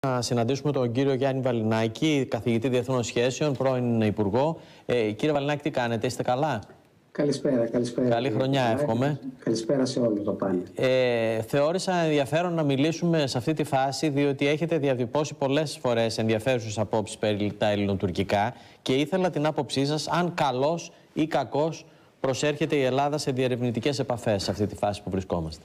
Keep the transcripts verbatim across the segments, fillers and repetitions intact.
Να συναντήσουμε τον κύριο Γιάννη Βαλινάκη, καθηγητή Διεθνών Σχέσεων, πρώην Υπουργό. Ε, κύριε Βαλινάκη, τι κάνετε, είστε καλά? Καλησπέρα, καλησπέρα. Καλή χρονιά, εύχομαι. Καλησπέρα σε όλους το πάνελ. Ε, θεώρησα ενδιαφέρον να μιλήσουμε σε αυτή τη φάση, διότι έχετε διατυπώσει πολλές φορές ενδιαφέρουσες απόψεις περί τα ελληνοτουρκικά και ήθελα την άποψή σας αν καλώς ή κακώς προσέρχεται η Ελλάδα σε διερευνητικές επαφές σε αυτή τη φάση που βρισκόμαστε.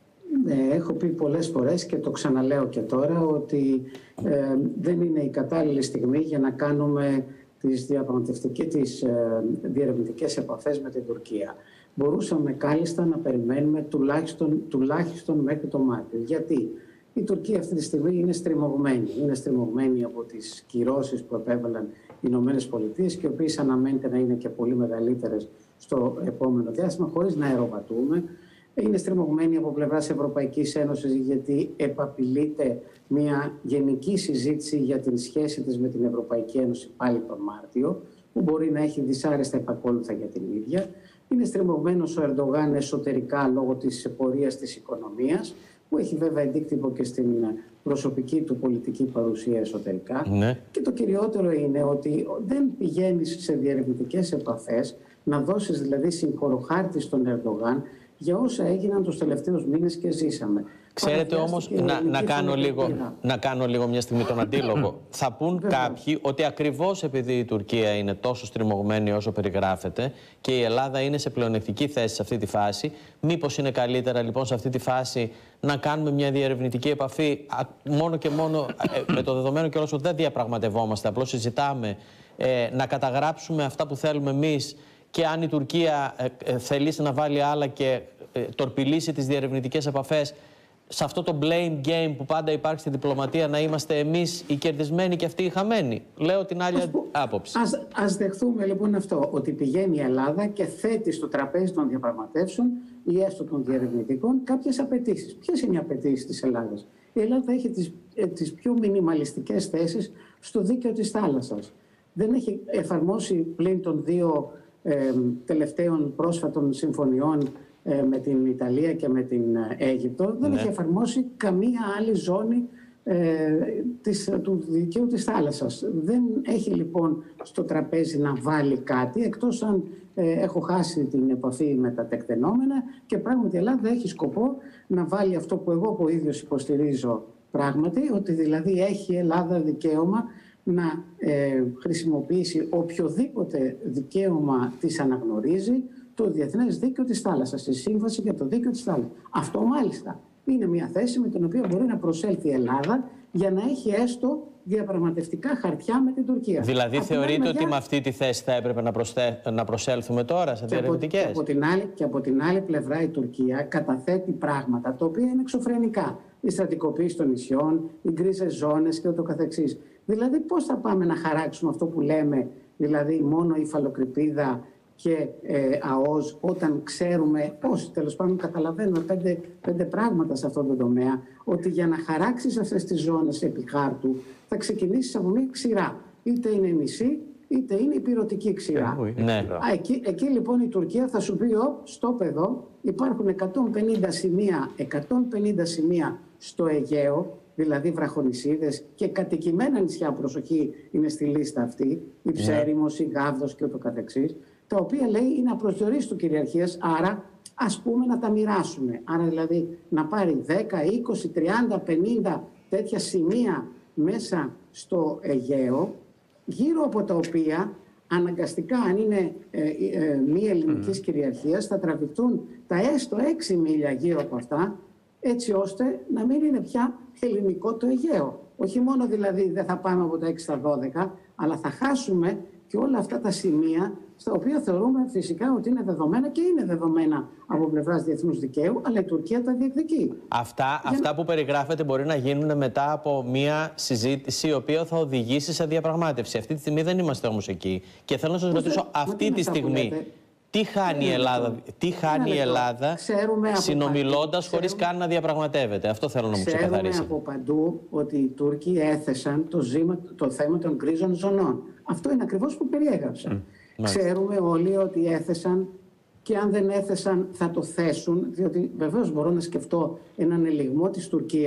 Ε, έχω πει πολλές φορές και το ξαναλέω και τώρα ότι ε, δεν είναι η κατάλληλη στιγμή για να κάνουμε τις διαπραγματευτικές, τις ε, διερευνητικές επαφές με την Τουρκία. Μπορούσαμε κάλλιστα να περιμένουμε τουλάχιστον, τουλάχιστον μέχρι το Μάρτιο. Γιατί η Τουρκία αυτή τη στιγμή είναι στριμωγμένη. Είναι στριμωγμένη από τις κυρώσεις που επέβαλαν οι Ηνωμένες Πολιτείες και οι οποίες αναμένεται να είναι και πολύ μεγαλύτερες στο επόμενο διάστημα, χωρίς να αεροπατούμε. Είναι στριμωγμένη από πλευράς Ευρωπαϊκής Ένωσης γιατί επαπειλείται μια γενική συζήτηση για την σχέση της με την Ευρωπαϊκή Ένωση πάλι τον Μάρτιο, που μπορεί να έχει δυσάρεστα επακόλουθα για την ίδια. Είναι στριμωγμένος ο Ερντογάν εσωτερικά λόγω της πορείας της οικονομίας, που έχει βέβαια αντίκτυπο και στην προσωπική του πολιτική παρουσία εσωτερικά. Ναι. Και το κυριότερο είναι ότι δεν πηγαίνεις σε διερευνητικές επαφές, να δώσεις δηλαδή συγχωροχάρτη στον Ερντογάν για όσα έγιναν τους τελευταίους μήνες και ζήσαμε. Ξέρετε όμως, να, να, κάνω λίγο, να κάνω λίγο μια στιγμή τον αντίλογο. Θα πούν Βέβαια. κάποιοι ότι ακριβώς επειδή η Τουρκία είναι τόσο στριμωγμένη όσο περιγράφεται και η Ελλάδα είναι σε πλεονεκτική θέση σε αυτή τη φάση, μήπως είναι καλύτερα λοιπόν σε αυτή τη φάση να κάνουμε μια διερευνητική επαφή μόνο και μόνο ε, με το δεδομένο κιόλας ότι δεν διαπραγματευόμαστε, απλώς συζητάμε, ε, να καταγράψουμε αυτά που θέλουμε εμείς. Και αν η Τουρκία ε, ε, θελήσει να βάλει άλλα και ε, τορπιλήσει τις διερευνητικές επαφές, σε αυτό το blame game που πάντα υπάρχει στη διπλωματία, να είμαστε εμείς οι κερδισμένοι και αυτοί οι χαμένοι. Λέω την άλλη ας, άποψη. Ας, ας δεχθούμε λοιπόν αυτό, ότι πηγαίνει η Ελλάδα και θέτει στο τραπέζι των διαπραγματεύσεων ή έστω των διερευνητικών κάποιες απαιτήσεις. Ποιες είναι οι απαιτήσεις της Ελλάδας? Η Ελλάδα έχει τις, ε, τις πιο μινιμαλιστικές θέσεις στο δίκαιο της θάλασσας. Δεν έχει εφαρμόσει πλην των δύο Ε, τελευταίων πρόσφατων συμφωνιών ε, με την Ιταλία και με την Αίγυπτο, δεν ναι. έχει εφαρμόσει καμία άλλη ζώνη ε, της, του δικαίου της θάλασσας. Δεν έχει λοιπόν στο τραπέζι να βάλει κάτι, εκτός αν ε, έχω χάσει την επαφή με τα τεκτενόμενα, και πράγματι η Ελλάδα έχει σκοπό να βάλει αυτό που εγώ ο ίδιος υποστηρίζω πράγματι, ότι δηλαδή έχει η Ελλάδα δικαίωμα να ε, χρησιμοποιήσει οποιοδήποτε δικαίωμα της αναγνωρίζει το Διεθνές Δίκαιο της Θάλασσας, τη Σύμβαση για το Δίκαιο της Θάλασσας. Αυτό μάλιστα είναι μια θέση με την οποία μπορεί να προσέλθει η Ελλάδα για να έχει έστω διαπραγματευτικά χαρτιά με την Τουρκία. Δηλαδή από θεωρείτε μεριά... ότι με αυτή τη θέση θα έπρεπε να, προσθε... να προσέλθουμε τώρα σε διερευνητικές? Και, από... και, και από την άλλη πλευρά η Τουρκία καταθέτει πράγματα τα οποία είναι εξωφρενικά. Η στρατικοποίηση των νησιών, οι γκρίζες ζώνες και ούτω καθεξής. Δηλαδή πώς θα πάμε να χαράξουμε αυτό που λέμε, δηλαδή μόνο υφαλοκρηπίδα και ε, ΑΟΣ, όταν ξέρουμε πώς, τέλος πάντων καταλαβαίνουμε πέντε, πέντε πράγματα σε αυτό το τομέα, ότι για να χαράξεις αυτές τις ζώνες επί χάρτου θα ξεκινήσεις από μια ξηρά. Είτε είναι νησί, είτε είναι υπηρωτική ξηρά. Ναι. Α, εκεί, εκεί λοιπόν η Τουρκία θα σου πει, στο παιδό υπάρχουν εκατόν πενήντα σημεία, εκατόν πενήντα σημεία στο Αιγαίο, δηλαδή βραχονησίδες και κατοικημένα νησιά, προσοχή, είναι στη λίστα αυτή, η Ψέριμος, η Γάβδος και ούτω καθεξής, τα οποία λέει είναι απροσδιορίστου κυριαρχίας, άρα ας πούμε να τα μοιράσουμε. Άρα δηλαδή να πάρει δέκα, είκοσι, τριάντα, πενήντα τέτοια σημεία μέσα στο Αιγαίο, γύρω από τα οποία αναγκαστικά, αν είναι ε, ε, μη ελληνικής mm. κυριαρχίας, θα τραβηχτούν τα έστω έξι μίλια γύρω από αυτά, έτσι ώστε να μην είναι πια ελληνικό το Αιγαίο. Όχι μόνο δηλαδή δεν θα πάμε από τα έξι στα δώδεκα, αλλά θα χάσουμε και όλα αυτά τα σημεία στα οποία θεωρούμε φυσικά ότι είναι δεδομένα και είναι δεδομένα από πλευράς διεθνούς δικαίου, αλλά η Τουρκία τα διεκδικεί. Αυτά, αυτά να... που περιγράφετε μπορεί να γίνουν μετά από μια συζήτηση η οποία θα οδηγήσει σε διαπραγμάτευση. Αυτή τη στιγμή δεν είμαστε όμως εκεί. Και θέλω να σας ρωτήσω δε... αυτή τη στιγμή τι χάνει η Ελλάδα, τι χάνει η Ελλάδα συνομιλώντας χωρίς ξέρουμε... καν να διαπραγματεύεται. Αυτό θέλω να μου ξεκαθαρίσετε. Ξέρουμε από παντού ότι οι Τούρκοι έθεσαν το, ζήμα, το θέμα των γκρίζων ζωνών. Αυτό είναι ακριβώς που περιέγραψα. Mm, Ξέρουμε όλοι ότι έθεσαν, και αν δεν έθεσαν θα το θέσουν, διότι βεβαίως μπορώ να σκεφτώ έναν ελιγμό της Τουρκίας,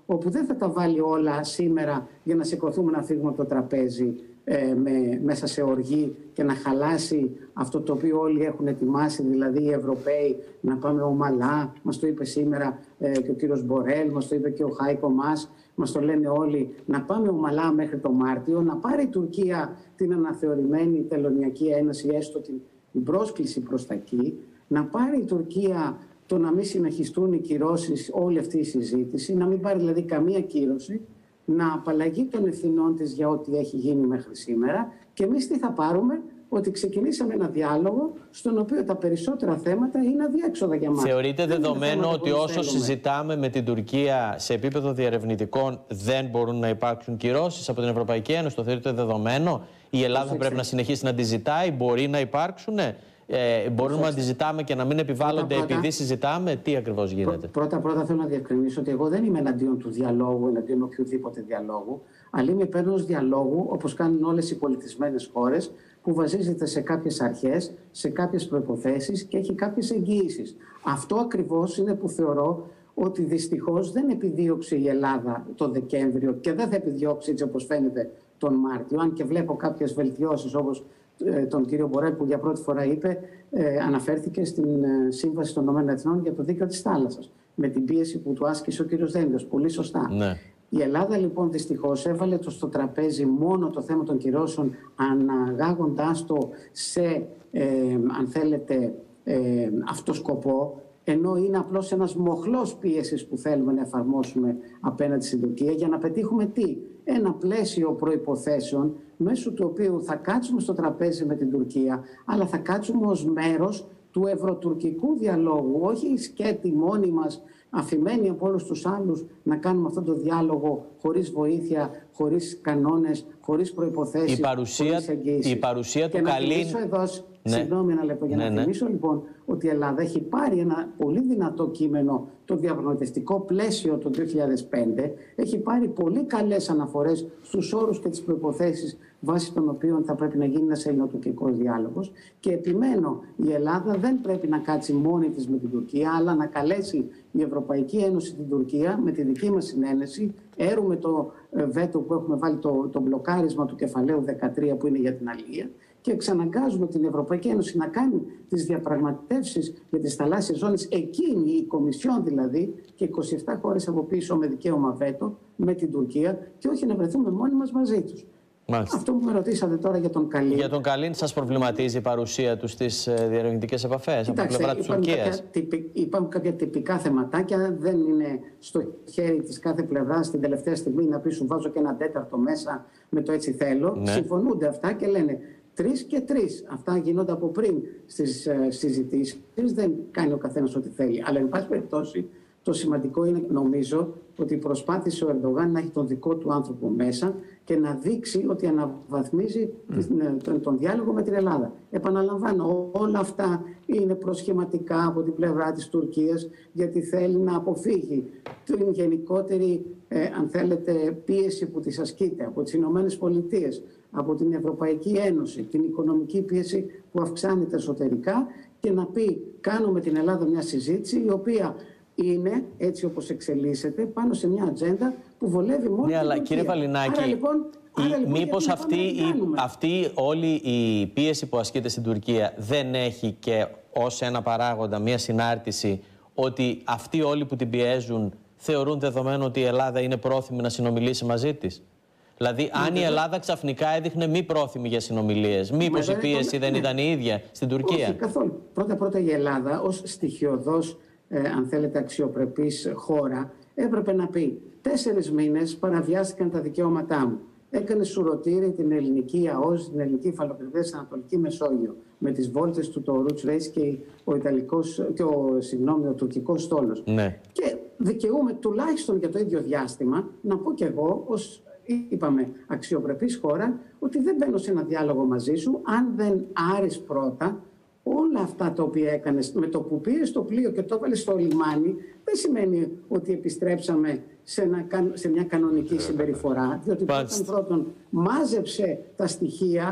όπου δεν θα τα βάλει όλα σήμερα για να σηκωθούμε να φύγουμε από το τραπέζι ε, με, μέσα σε οργή και να χαλάσει αυτό το οποίο όλοι έχουν ετοιμάσει, δηλαδή οι Ευρωπαίοι, να πάμε ομαλά. Μας το είπε σήμερα ε, και ο κύριος Μπορέλ, μας το είπε και ο Χάικο Μάς, μας το λένε όλοι, να πάμε ομαλά μέχρι το Μάρτιο, να πάρει η Τουρκία την αναθεωρημένη τελωνιακή ένωση, έστω την, την πρόσκληση προς τα εκεί, να πάρει η Τουρκία το να μην συνεχιστούν οι κυρώσεις, όλη αυτή η συζήτηση, να μην πάρει δηλαδή καμία κύρωση, να απαλλαγεί των ευθυνών της για ό,τι έχει γίνει μέχρι σήμερα και εμείς τι θα πάρουμε, ότι ξεκινήσαμε ένα διάλογο στον οποίο τα περισσότερα θέματα είναι αδιέξοδα για μας. Θεωρείτε δεδομένο ότι όσο θέλουμε. συζητάμε με την Τουρκία σε επίπεδο διερευνητικών δεν μπορούν να υπάρξουν κυρώσεις από την Ευρωπαϊκή Ένωση? Το θεωρείτε δεδομένο? Η Ελλάδα θα πρέπει να συνεχίσει να τη ζητάει? Μπορεί να υπάρξουν? Ε, μπορούμε να τη ζητάμε και να μην επιβάλλονται πρώτα, επειδή συζητάμε? Τι ακριβώς γίνεται? Πρώτα πρώτα θέλω να διευκρινίσω ότι εγώ δεν είμαι εναντίον του διαλόγου, εναντίον οποιοδήποτε διαλόγου, αλλά είμαι υπέρ ενός διαλόγου, όπως κάνουν όλες οι πολιτισμένες χώρες, που βασίζεται σε κάποιες αρχές, σε κάποιες προϋποθέσεις και έχει κάποιες εγγυήσεις. Αυτό ακριβώς είναι που θεωρώ ότι δυστυχώς δεν επιδίωξε η Ελλάδα τον Δεκέμβριο και δεν θα επιδιώξει, έτσι όπως φαίνεται, τον Μάρτιο. Αν και βλέπω κάποιες βελτιώσεις, όπως ε, τον κύριο Μπορέλ που για πρώτη φορά είπε, ε, αναφέρθηκε στην ε, Σύμβαση των ΗΠΑ για το Δίκαιο της Θάλασσας, με την πίεση που του άσκησε ο κύριος Δένδιος. Πολύ σωστά. Ναι. Η Ελλάδα λοιπόν δυστυχώς έβαλε το στο τραπέζι μόνο το θέμα των κυρώσεων, αναγάγοντάς το σε, ε, αν θέλετε, ε, αυτό σκοπό, ενώ είναι απλώς ένας μοχλός πίεσης που θέλουμε να εφαρμόσουμε απέναντι στην Τουρκία για να πετύχουμε τι? Ένα πλαίσιο προϋποθέσεων μέσω του οποίου θα κάτσουμε στο τραπέζι με την Τουρκία, αλλά θα κάτσουμε ως μέρος του ευρωτουρκικού διαλόγου, όχι σκέτη μόνοι μας, αφημένοι από όλους τους άλλους να κάνουμε αυτόν τον διάλογο χωρίς βοήθεια, χωρίς κανόνες, χωρίς προϋποθέσεις, η παρουσία, χωρίς εγγύησεις. Η παρουσία και του να Καλίν... θυμίσω εδώ, ναι. συγγνώμη ένα λεπτό, για ναι, να θυμίσω ναι. λοιπόν ότι η Ελλάδα έχει πάρει ένα πολύ δυνατό κείμενο, το διαπραγματευτικό πλαίσιο το δύο χιλιάδες πέντε, έχει πάρει πολύ καλές αναφορές στους όρους και τις προϋποθέσεις βάσει των οποίων θα πρέπει να γίνει ένας ελληνοτουρκικός διάλογος και επιμένω, η Ελλάδα δεν πρέπει να κάτσει μόνη της με την Τουρκία, αλλά να καλέσει η Ευρωπαϊκή Ένωση την Τουρκία με τη δική μας συνένεση. Έρουμε το βέτο που έχουμε βάλει, το, το μπλοκάρισμα του κεφαλαίου δεκατρία που είναι για την αλληλεία, και εξαναγκάζουμε την Ευρωπαϊκή Ένωση να κάνει τις διαπραγματεύσεις για τις θαλάσσιες ζώνες, εκείνη η Κομισιόν δηλαδή, και είκοσι επτά χώρες από πίσω με δικαίωμα βέτο με την Τουρκία, και όχι να βρεθούμε μόνοι μας μαζί τους. Μάλιστα. Αυτό που με ρωτήσατε τώρα για τον Καλίν. Για τον Καλίν σας προβληματίζει η παρουσία του στις διερευνητικές επαφές από την πλευρά της Τουρκίας? Υπάρχουν κάποια τυπικά θεματάκια, δεν είναι στο χέρι της κάθε πλευράς την τελευταία στιγμή να πει σου βάζω και ένα τέταρτο μέσα με το έτσι θέλω. Ναι. Συμφωνούνται αυτά και λένε τρεις και τρεις. Αυτά γίνονται από πριν στις uh, συζητήσεις. Δεν κάνει ο καθένας ό,τι θέλει. Αλλά, εν πάση περιπτώσει, το σημαντικό είναι, νομίζω, ότι προσπάθησε ο Ερντογάν να έχει τον δικό του άνθρωπο μέσα και να δείξει ότι αναβαθμίζει mm. τον, τον διάλογο με την Ελλάδα. Επαναλαμβάνω, όλα αυτά είναι προσχηματικά από την πλευρά της Τουρκίας, γιατί θέλει να αποφύγει την γενικότερη, ε, αν θέλετε, πίεση που της ασκείται από τις Ηνωμένες Πολιτείες, από την Ευρωπαϊκή Ένωση, την οικονομική πίεση που αυξάνεται εσωτερικά, και να πει κάνουμε την Ελλάδα μια συζήτηση η οποία είναι, έτσι όπως εξελίσσεται, πάνω σε μια ατζέντα που βολεύει μόνο. Ναι, αλλά κύριε Βαλινάκη, άρα, λοιπόν, άρα, λοιπόν, μήπως αυτή, η, αυτή όλη η πίεση που ασκείται στην Τουρκία δεν έχει και ως ένα παράγοντα μια συνάρτηση ότι αυτοί όλοι που την πιέζουν θεωρούν δεδομένο ότι η Ελλάδα είναι πρόθυμη να συνομιλήσει μαζί της? Δηλαδή, αν ναι, η Ελλάδα ξαφνικά έδειχνε μη πρόθυμη για συνομιλίες, μήπως η πίεση δεν ναι. ήταν η ίδια στην Τουρκία? Όχι, καθόλου. Πρώτα-πρώτα η Ελλάδα ως στοιχειωδός, ε, αν θέλετε, αξιοπρεπής χώρα, έπρεπε να πει τέσσερις μήνες παραβιάστηκαν τα δικαιώματά μου. Έκανε σουρωτήρι την ελληνική ΑΟΣ, την ελληνική υφαλοκρηπίδα στην Ανατολική Μεσόγειο, με τις βόλτες του το Roots Race και ο, Ιταλικός, και ο, συγγνώμη, ο τουρκικός στόλος. Ναι. Και δικαιούμαι τουλάχιστον για το ίδιο διάστημα να πω κι εγώ, ως είπαμε αξιοπρεπής χώρα, ότι δεν μπαίνω σε ένα διάλογο μαζί σου αν δεν άρεις πρώτα όλα αυτά τα οποία έκανες. Με το που πήρες το πλοίο και το έβαλες στο λιμάνι, δεν σημαίνει ότι επιστρέψαμε σε, ένα, σε μια κανονική συμπεριφορά, διότι πρώτον, πρώτον μάζεψε τα στοιχεία,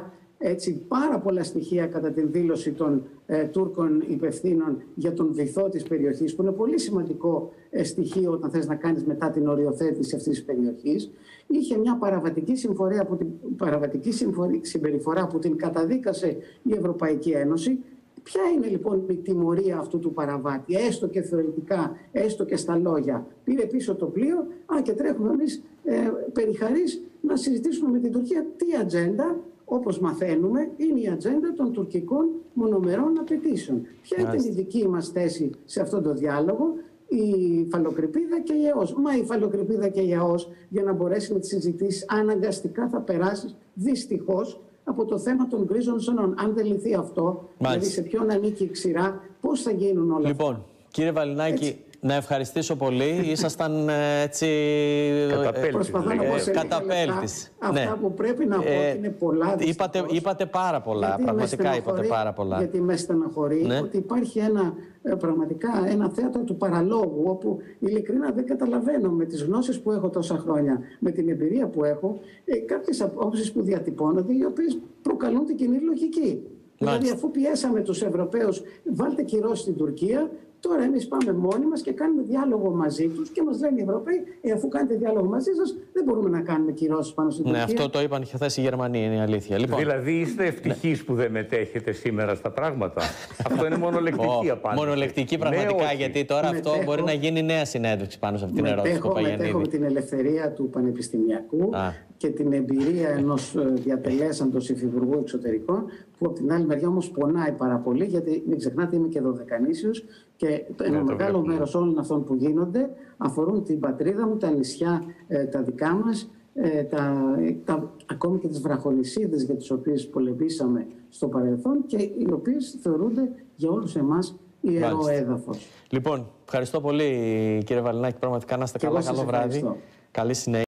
έτσι, πάρα πολλά στοιχεία κατά την δήλωση των ε, Τούρκων υπευθύνων για τον βυθό της περιοχής, που είναι πολύ σημαντικό ε, στοιχείο όταν θες να κάνεις μετά την οριοθέτηση αυτής της περιοχής. Είχε μια παραβατική, συμφορία που την, παραβατική συμφορία, συμπεριφορά που την καταδίκασε η Ευρωπαϊκή Ένωση. Ποια είναι λοιπόν η τιμωρία αυτού του παραβάτη, έστω και θεωρητικά, έστω και στα λόγια? Πήρε πίσω το πλοίο, α, και τρέχουμε εμείς ε, περιχαρείς να συζητήσουμε με την Τουρκία τι ατζέντα. Όπως μαθαίνουμε, είναι η ατζέντα των τουρκικών μονομερών απαιτήσεων. Ποια ήταν η δική μας θέση σε αυτόν τον διάλογο? Η Φαλοκρηπίδα και η ΕΟΣ. Μα η Φαλοκρηπίδα και η ΕΟΣ, για να μπορέσει με τις συζητήσεις, αναγκαστικά θα περάσει δυστυχώς από το θέμα των γκρίζων ζωνών. Αν δεν λυθεί αυτό, μάλιστα, δηλαδή σε ποιον ανήκει η ξηρά, πώς θα γίνουν όλα λοιπόν, αυτά. Λοιπόν, κύριε Βαλινάκη, έτσι, να ευχαριστήσω πολύ. Ήσασταν έτσι... Καταπέλτης. Αυτά ναι. που πρέπει να πω ε, είναι πολλά. Είπατε, είπατε πάρα πολλά. Γιατί πραγματικά είπατε πάρα πολλά. Γιατί με στεναχωρεί ναι. ότι υπάρχει ένα, πραγματικά ένα θέατρο του παραλόγου, όπου ειλικρινά δεν καταλαβαίνω, με τις γνώσεις που έχω τόσα χρόνια, με την εμπειρία που έχω, ε, κάποιες απόψεις που διατυπώνονται, οι οποίες προκαλούν την κοινή λογική. Μάλιστα. Δηλαδή, αφού πιέσαμε τους Ευρωπαίους, βάλτε κυρώσεις στην Τουρκία. Τώρα εμείς πάμε μόνοι μας και κάνουμε διάλογο μαζί τους και μας λένε οι Ευρωπαίοι, ε, αφού κάνετε διάλογο μαζί σας, δεν μπορούμε να κάνουμε κυρώσεις πάνω στην Τουρκία. Ναι, αυτό το είπαν και χθες οι Γερμανοί, είναι η αλήθεια. Λοιπόν, δηλαδή είστε ευτυχείς ναι. που δεν μετέχετε σήμερα στα πράγματα? Αυτό είναι μονολεκτική απάντηση. Μονολεκτική πραγματικά, ναι, γιατί τώρα μετέχω, αυτό μπορεί να γίνει νέα συνέντευξη πάνω σε αυτήν την ερώτηση του Παπαγιαννίδη. Μετέχω με την ελευθερία του πανεπιστημιακού Α. και την εμπειρία ενός διατελέσαντος υφυπουργού εξωτερικών, που από την άλλη μεριά όμως πονάει πάρα πολύ, γιατί μην ξεχνάτε, είμαι και δωδεκανήσιος και ένα ναι, μεγάλο μέρος όλων αυτών που γίνονται αφορούν την πατρίδα μου, τα νησιά ε, τα δικά μας, ε, τα, τα, ακόμη και τις βραχονησίδες για τις οποίες πολεμήσαμε στο παρελθόν και οι οποίες θεωρούνται για όλους εμάς ιερό έδαφος. Λοιπόν, ευχαριστώ πολύ κύριε Βαλινάκη, πραγματικά να είστε καλά, καλό βράδυ, καλή συνέχεια.